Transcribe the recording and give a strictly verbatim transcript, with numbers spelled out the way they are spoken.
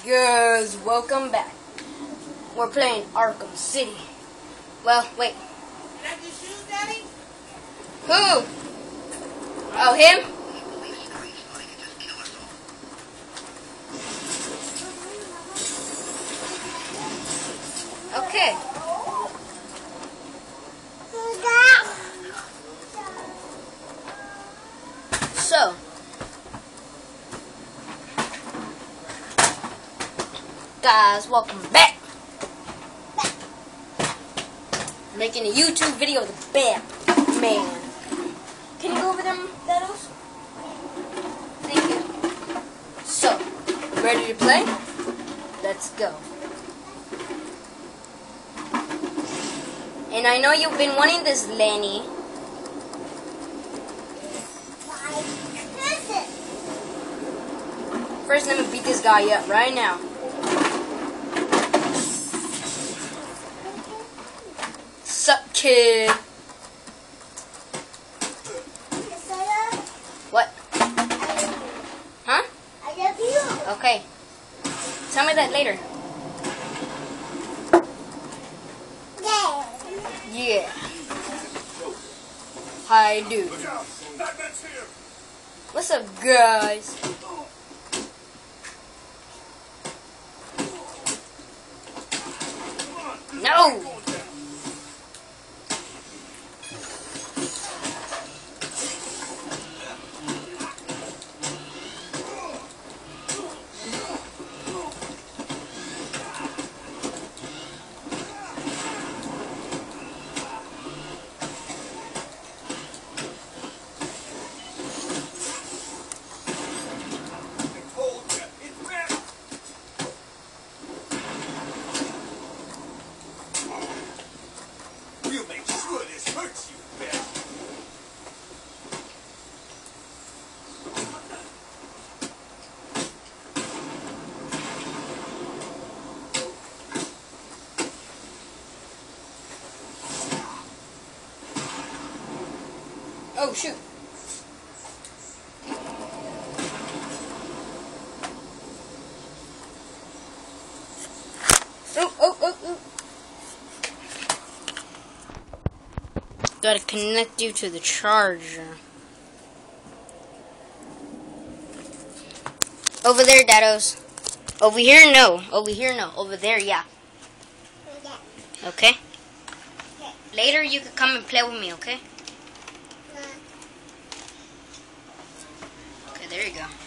Guys, welcome back. We're playing Arkham City. Well, wait. Is that your shoes, Daddy? Who? Oh, him? Okay. So, guys, welcome back. Making a YouTube video of the Batman. Can you go over them, Dados? Thank you. So, ready to play? Let's go. And I know you've been wanting this, Lenny. First, let me beat this guy up right now. Sup, kid? What? Huh? I love you. Okay. Tell me that later. Yeah. Yeah. Hi, dude. What's up, guys? No! Oh, shoot. Oh, oh, oh, oh. Gotta connect you to the charger. Over there, Dados. Over here, no. Over here, no. Over there, yeah. Okay? Later, you can come and play with me, okay? Okay, there you go.